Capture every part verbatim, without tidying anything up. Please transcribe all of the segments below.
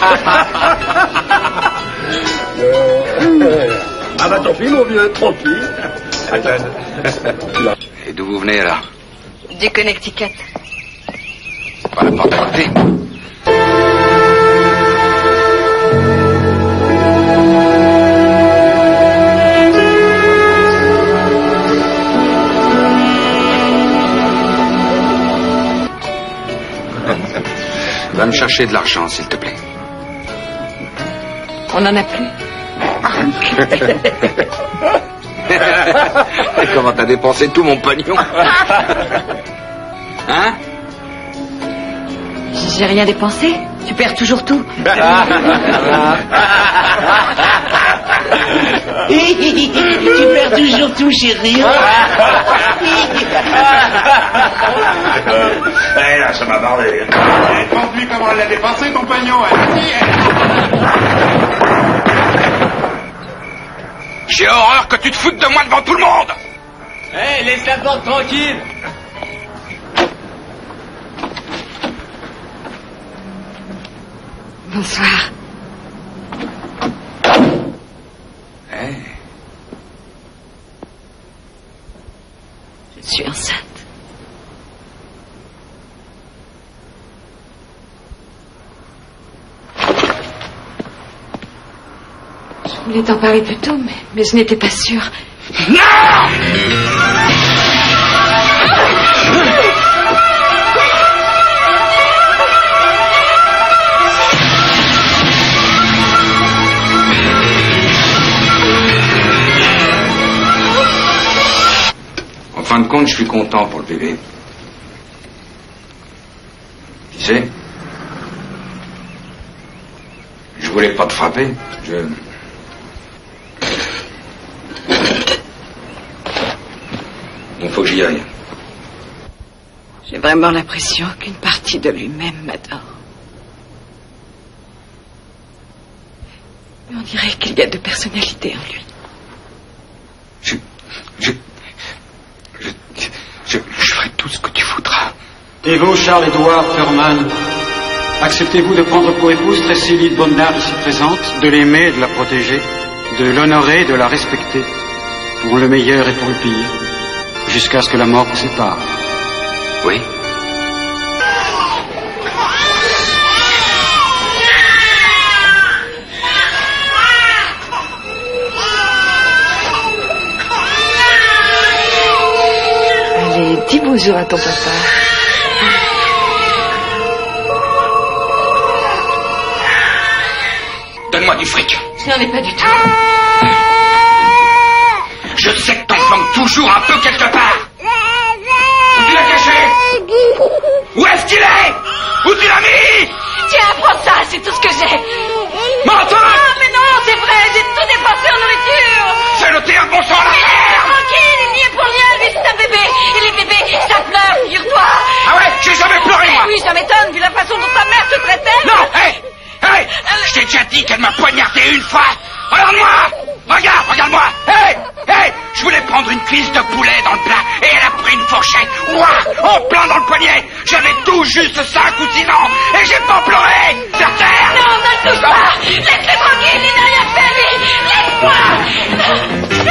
Ah bah tant pis mon vieux, tranquille. Et d'où vous venez là? Du Connecticut. Par la porte à côté. Va me chercher de l'argent, s'il te plaît. On n'en a plus. Comment t'as dépensé tout mon pognon? Hein? J'ai rien dépensé. Tu perds toujours tout. Tu perds toujours tout, chérie. Eh là, ça m'a bardé. Demande-lui comment elle l'a dépensé, ton pognon. J'ai horreur que tu te foutes de moi devant tout le monde. Hé, hey, laisse la porte tranquille. Bonsoir. Hey. Je suis enceinte. Je voulais t'en parler plus tôt, mais, mais je n'étais pas sûre. Non! En fin de compte, je suis content pour le bébé. Tu sais, je voulais pas te frapper. Je... Il faut que j'y aille. J'ai vraiment l'impression qu'une partie de lui-même m'adore. Mais on dirait qu'il y a deux personnalités en lui. Je... Je... Je... Je, je ferai tout ce que tu voudras. Et vous, Charles-Édouard Furman, acceptez-vous de prendre pour épouse Tracy Lee Bonnard ici présente, de l'aimer et de la protéger, de l'honorer et de la respecter, pour le meilleur et pour le pire, jusqu'à ce que la mort vous sépare? Oui. Allez, dis bonjour à ton papa. Donne-moi du fric. Je n'en ai pas du tout. Je sais que t'en planques toujours un peu quelque part. Où tu l'as caché? Où est-ce qu'il est? Où tu l'as mis? Tiens, prends ça, c'est tout ce que j'ai. Menteur! Ah, mais non, c'est vrai, j'ai tout dépensé en nourriture. J'ai noté un bon sang à la Mais tranquille, il n'y est pour rien, lui, c'est un bébé. Et les bébés, ça pleure, figure-toi. Ah ouais, j'ai jamais pleuré, moi. Oui, ça m'étonne, vu la façon dont ta mère te traitait. Non, hé, hé, je t'ai déjà dit qu'elle m'a poignardé une fois. Regarde-moi. Regarde, regarde-moi. Hé, hé, je voulais prendre une cuisse de poulet dans le plat et elle a pris une fourchette. Ouah, en plein dans le poignet. J'avais tout juste cinq ou six ans et j'ai pas pleuré. Sur terre. Non, ne le touche pas. Laisse-le tranquille, il n'a rien fait, lui. Laisse-moi.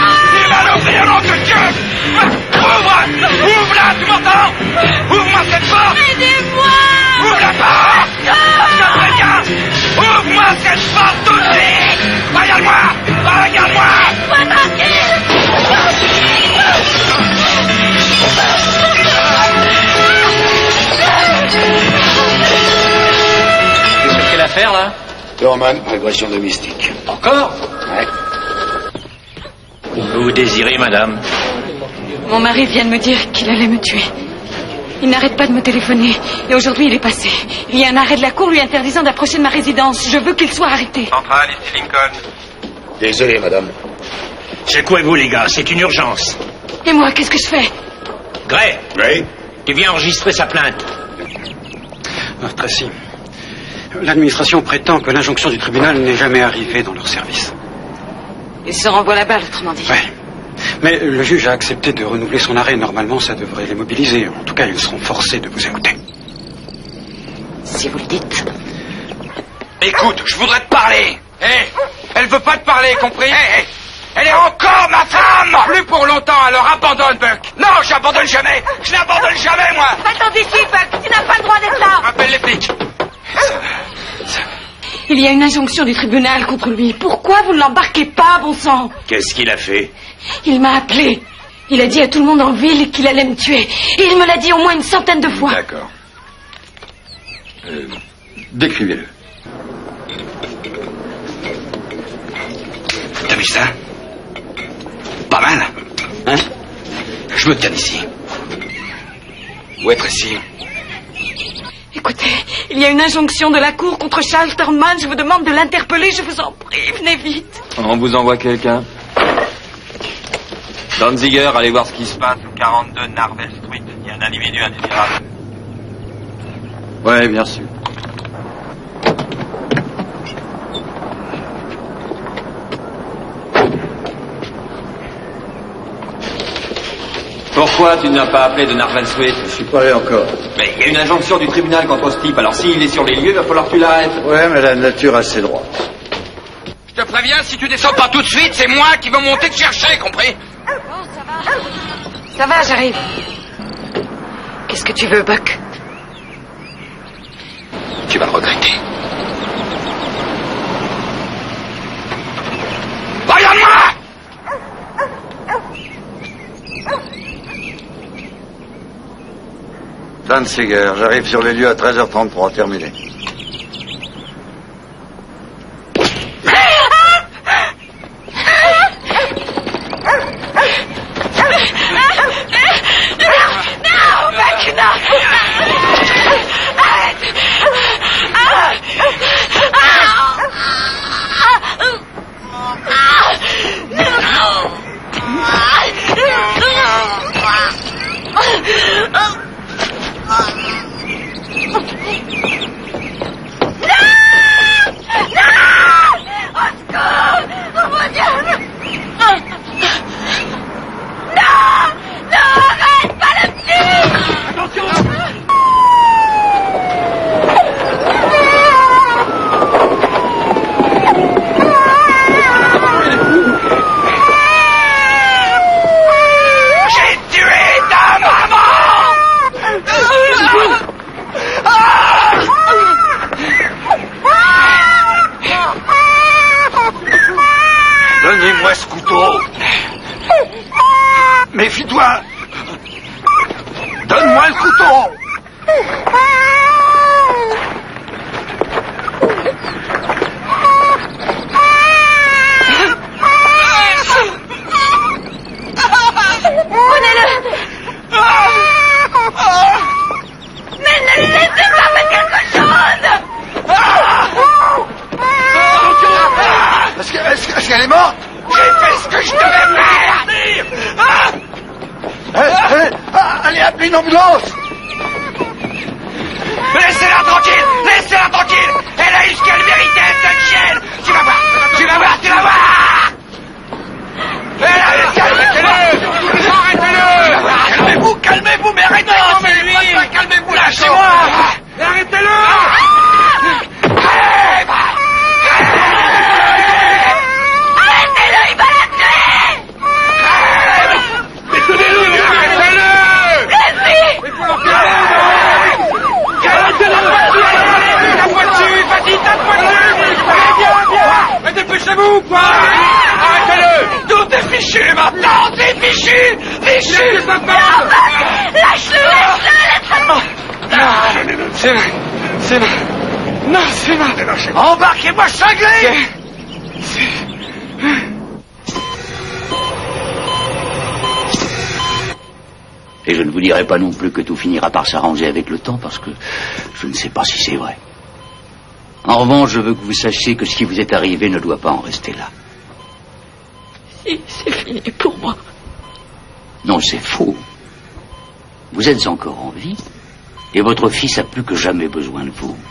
Ouvre-la, tu m'entends? Ouvre-moi cette affaire, là? Thurman, agression domestique. Encore? Ouais. Vous désirez, madame? Mon mari vient de me dire qu'il allait me tuer. Il n'arrête pas de me téléphoner. Et aujourd'hui, il est passé. Il y a un arrêt de la cour lui interdisant d'approcher de ma résidence. Je veux qu'il soit arrêté. Centrale, ici Lincoln. Désolé, madame. Secouez-vous, les gars, c'est une urgence. Et moi, qu'est-ce que je fais? Gray, Oui. tu viens enregistrer sa plainte. Ah, Tracy, l'administration prétend que l'injonction du tribunal n'est jamais arrivée dans leur service. Il se renvoie la balle, autrement dit. Oui. Mais le juge a accepté de renouveler son arrêt. Normalement, ça devrait les mobiliser. En tout cas, ils seront forcés de vous écouter. Si vous le dites. Écoute, je voudrais te parler. Hé, hey, elle veut pas te parler, compris? Hé, hey, hey, elle est encore ma femme. Plus pour longtemps, alors abandonne, Buck. Non, j'abandonne jamais. Je n'abandonne jamais, moi. Attends ici, Buck. Tu n'as pas le droit d'être là. Appelle les flics. Il y a une injonction du tribunal contre lui. Pourquoi vous ne l'embarquez pas, bon sang? Qu'est-ce qu'il a fait? Il m'a appelé. Il a dit à tout le monde en ville qu'il allait me tuer. Et il me l'a dit au moins une centaine de fois. D'accord. Euh, décrivez-le. T'as vu ça? Pas mal. Hein? Je me tiens ici. Où est Tracy? Écoutez, il y a une injonction de la cour contre Charles Thurman. Je vous demande de l'interpeller. Je vous en prie, venez vite. On vous envoie quelqu'un. Danziger, allez voir ce qui se passe au quarante-deux Narvel Street. Il y a un individu indésirable. Ouais, bien sûr. Pourquoi tu n'as pas appelé de Narvel Street? Je suis pas allé encore. Mais il y a une injonction du tribunal contre ce type. Alors s'il est sur les lieux, il va falloir que tu l'arrêtes. Ouais, mais la nature a ses droits. Je te préviens, si tu descends pas tout de suite, c'est moi qui veux monter te chercher, compris? Bon, ça va. Ça va, j'arrive. Qu'est-ce que tu veux, Buck? Tu vas le regretter. Regarde-moi! Danziger, j'arrive sur les lieux à treize heures trente-trois, terminé. Donnez-moi ce couteau. Méfie-toi. Donne-moi le couteau. Prenez-le. Mais ne laissez pas faire quelque chose. Est-ce que- est-ce que- est-ce qu'elle est morte? J'ai fait ce que je devais faire! Hé, hé, ah, allez, appelez une ambulance. Laissez-la tranquille! Laissez-la tranquille! Elle a eu ce qu'elle méritait, cette chienne! Tu vas voir! Tu vas voir! Tu vas voir! Elle a eu ce qu'elle méritait! Arrêtez-le! Calmez-vous! Calmez-vous! Mais arrêtez! Mais lui! Calmez-vous! Lâchez-moi! Arrêtez-le! Arrêtez-le, il va la tuer. Arrêtez-le! Arrêtez-le! Laissez. La voiture! Vas-y, tape-moi dessus! Allez, viens, viens! Mais dépêchez-vous, quoi! Arrêtez-le! Tout est fichu, maintenant! C'est fichu! Fichu! Lâche-le, lâche-le, laisse-le. C'est... C'est... Non, c'est ma... Embarquez-moi, cinglé! Et je ne vous dirai pas non plus que tout finira par s'arranger avec le temps, parce que je ne sais pas si c'est vrai. En revanche, je veux que vous sachiez que ce qui vous est arrivé ne doit pas en rester là. Si, c'est fini pour moi. Non, c'est faux. Vous êtes encore en vie, et votre fils a plus que jamais besoin de vous.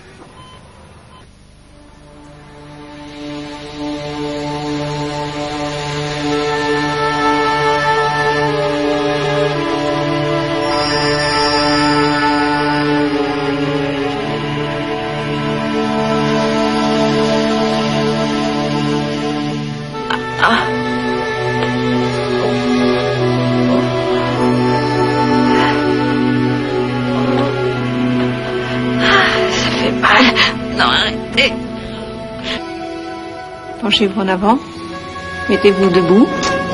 Penchez-vous en avant. Mettez-vous debout.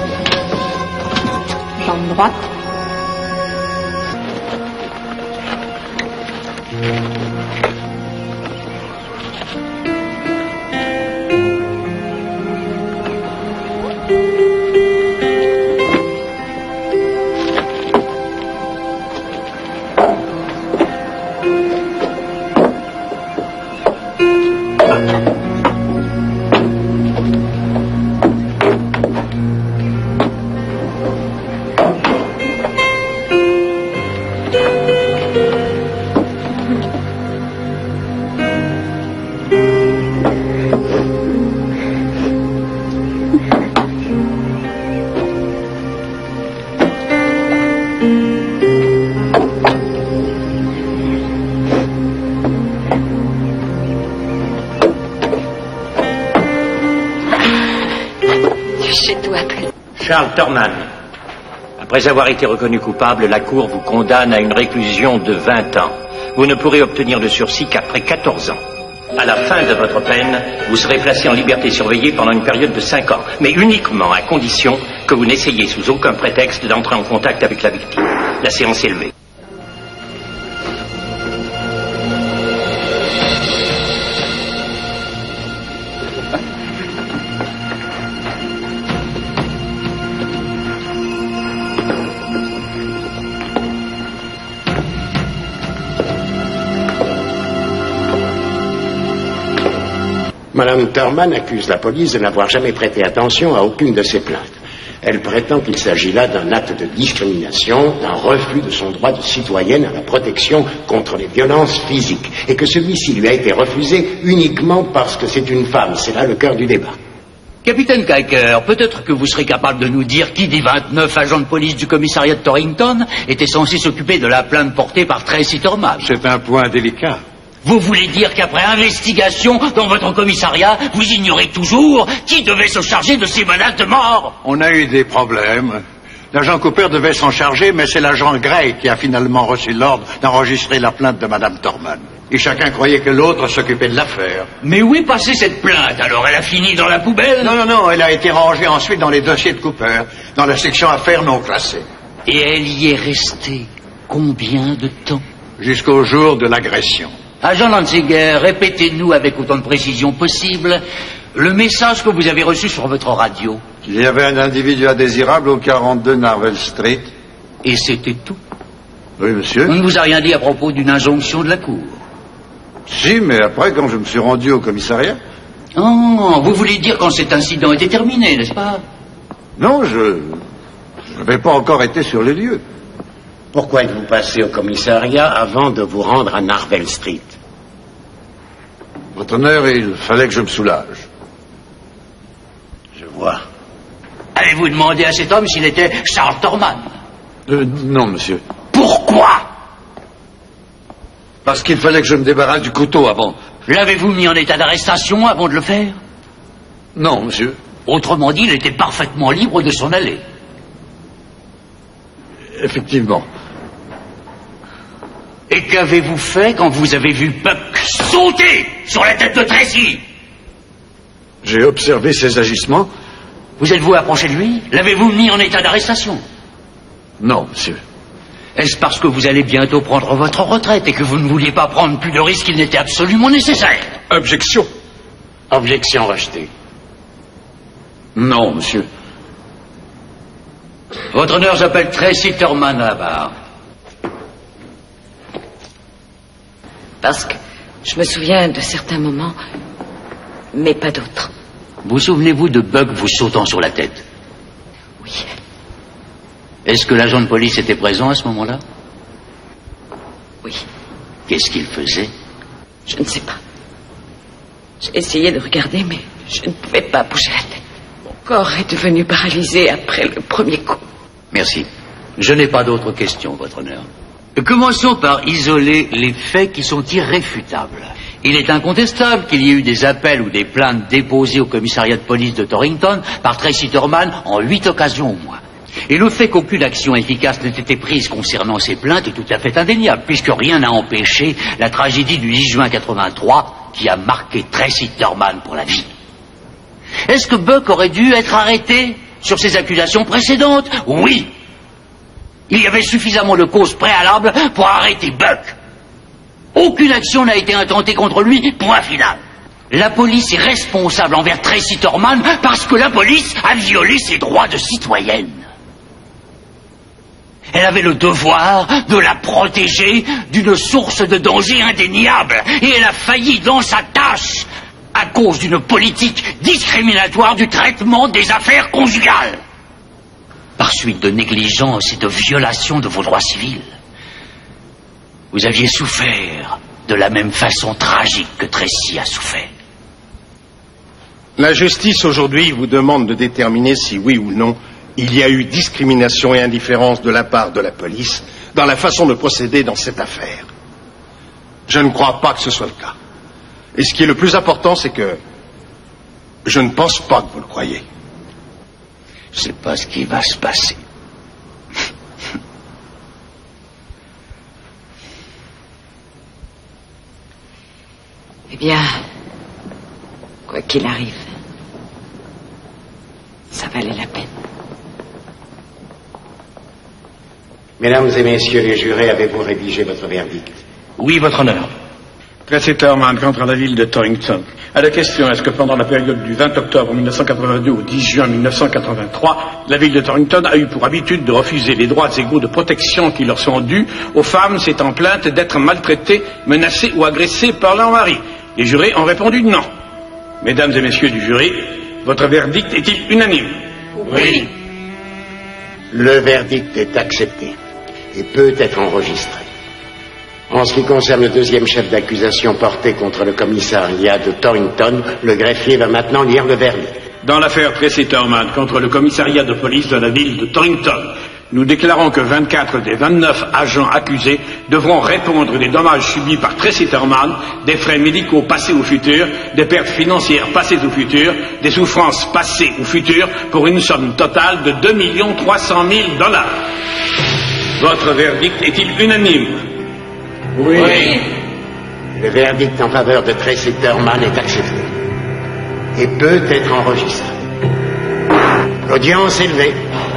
Jambe droite. Charles Thurman, après avoir été reconnu coupable, la Cour vous condamne à une réclusion de vingt ans. Vous ne pourrez obtenir de sursis qu'après quatorze ans. À la fin de votre peine, vous serez placé en liberté surveillée pendant une période de cinq ans, mais uniquement à condition que vous n'essayiez sous aucun prétexte d'entrer en contact avec la victime. La séance est levée. Madame Thurman accuse la police de n'avoir jamais prêté attention à aucune de ses plaintes. Elle prétend qu'il s'agit là d'un acte de discrimination, d'un refus de son droit de citoyenne à la protection contre les violences physiques, et que celui-ci lui a été refusé uniquement parce que c'est une femme. C'est là le cœur du débat. Capitaine Kiker, peut-être que vous serez capable de nous dire qui des vingt-neuf agents de police du commissariat de Torrington était censé s'occuper de la plainte portée par Tracy Thurman. C'est un point délicat. Vous voulez dire qu'après investigation dans votre commissariat, vous ignorez toujours qui devait se charger de ces menaces de mort? On a eu des problèmes. L'agent Cooper devait s'en charger, mais c'est l'agent Gray qui a finalement reçu l'ordre d'enregistrer la plainte de Madame Thurman. Et chacun croyait que l'autre s'occupait de l'affaire. Mais où est passée cette plainte? Alors elle a fini dans la poubelle? Non, non, non, elle a été rangée ensuite dans les dossiers de Cooper, dans la section affaires non classées. Et elle y est restée combien de temps? Jusqu'au jour de l'agression. Agent Lanziger, répétez-nous avec autant de précision possible le message que vous avez reçu sur votre radio. Il y avait un individu indésirable au quarante-deux Narvel Street. Et c'était tout? Oui, monsieur. On ne vous a rien dit à propos d'une injonction de la Cour? Si, mais après, quand je me suis rendu au commissariat. Oh, vous voulez dire quand cet incident était terminé, n'est-ce pas? Non, je... je n'avais pas encore été sur les lieux. Pourquoi êtes-vous passé au commissariat avant de vous rendre à Narvel Street? Votre honneur, il fallait que je me soulage. Je vois. Avez-vous demandé à cet homme s'il était Charles Thurman? Euh, non, monsieur. Pourquoi? Parce qu'il fallait que je me débarrasse du couteau avant. L'avez-vous mis en état d'arrestation avant de le faire? Non, monsieur. Autrement dit, il était parfaitement libre de s'en aller. Effectivement. Et qu'avez-vous fait quand vous avez vu Buck sauter sur la tête de Tracy? J'ai observé ses agissements. Vous êtes-vous approché de lui? L'avez-vous mis en état d'arrestation? Non, monsieur. Est-ce parce que vous allez bientôt prendre votre retraite et que vous ne vouliez pas prendre plus de risques qu'il n'était absolument nécessaire? Objection. Objection rejetée. Non, monsieur. Votre honneur, j'appelle Tracy Thurman à la barre. Parce que je me souviens de certains moments, mais pas d'autres. Vous souvenez-vous de Buck vous sautant sur la tête? Oui. Est-ce que l'agent de police était présent à ce moment-là? Oui. Qu'est-ce qu'il faisait? Je ne sais pas. J'ai essayé de regarder, mais je ne pouvais pas bouger la tête. Mon corps est devenu paralysé après le premier coup. Merci. Je n'ai pas d'autres questions, votre honneur. Commençons par isoler les faits qui sont irréfutables. Il est incontestable qu'il y ait eu des appels ou des plaintes déposées au commissariat de police de Torrington par Tracy Thurman en huit occasions au moins. Et le fait qu'aucune action efficace n'ait été prise concernant ces plaintes est tout à fait indéniable, puisque rien n'a empêché la tragédie du dix juin quatre-vingt-trois qui a marqué Tracy Thurman pour la vie. Est-ce que Buck aurait dû être arrêté sur ces accusations précédentes? Oui. Il y avait suffisamment de causes préalables pour arrêter Buck. Aucune action n'a été intentée contre lui, point final. La police est responsable envers Tracy Thurman parce que la police a violé ses droits de citoyenne. Elle avait le devoir de la protéger d'une source de danger indéniable. Et elle a failli dans sa tâche à cause d'une politique discriminatoire du traitement des affaires conjugales. Par suite de négligence et de violation de vos droits civils. Vous aviez souffert de la même façon tragique que Tracy a souffert. La justice aujourd'hui vous demande de déterminer si oui ou non il y a eu discrimination et indifférence de la part de la police dans la façon de procéder dans cette affaire. Je ne crois pas que ce soit le cas. Et ce qui est le plus important, c'est que je ne pense pas que vous le croyez. Je ne sais pas ce qui va se passer. Eh bien, quoi qu'il arrive, ça valait la peine. Mesdames et messieurs les jurés, avez-vous rédigé votre verdict? Oui, votre honneur. Tracy Thurman contre la ville de Torrington. À la question, est-ce que pendant la période du vingt octobre mille neuf cent quatre-vingt-deux au dix juin mille neuf cent quatre-vingt-trois, la ville de Torrington a eu pour habitude de refuser les droits égaux de protection qui leur sont dus aux femmes s'étant plaintes d'être maltraitées, menacées ou agressées par leur mari? Les jurés ont répondu non. Mesdames et messieurs du jury, votre verdict est-il unanime? Oui. Le verdict est accepté et peut être enregistré. En ce qui concerne le deuxième chef d'accusation porté contre le commissariat de Torrington, le greffier va maintenant lire le verdict. Dans l'affaire Tracy Thurman contre le commissariat de police de la ville de Torrington, nous déclarons que vingt-quatre des vingt-neuf agents accusés devront répondre des dommages subis par Tracy Thurman, des frais médicaux passés ou futurs, des pertes financières passées ou futures, des souffrances passées ou futures, pour une somme totale de deux millions trois cent mille dollars. Votre verdict est-il unanime? Oui. Oui. Le verdict en faveur de Tracy Thurman est accepté et peut être enregistré. L'audience est levée.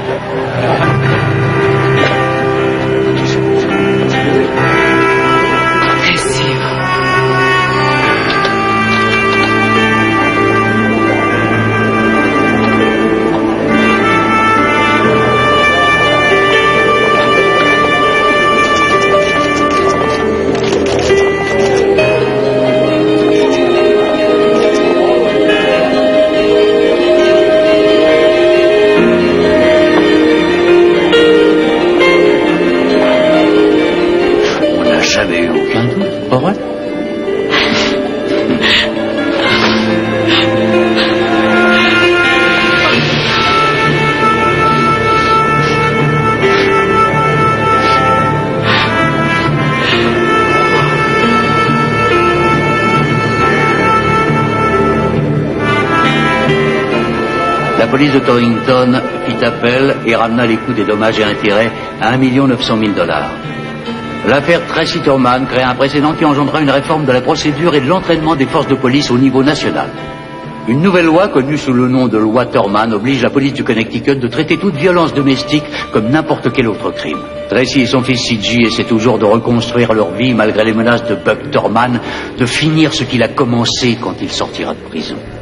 La police de Torrington fit appel et ramena les coûts des dommages et intérêts à un million neuf cent mille dollars. L'affaire Tracy Thurman créa un précédent qui engendra une réforme de la procédure et de l'entraînement des forces de police au niveau national. Une nouvelle loi, connue sous le nom de loi Thurman, oblige la police du Connecticut de traiter toute violence domestique comme n'importe quel autre crime. Tracy et son fils C J essaient toujours de reconstruire leur vie malgré les menaces de Buck Thurman, de finir ce qu'il a commencé quand il sortira de prison.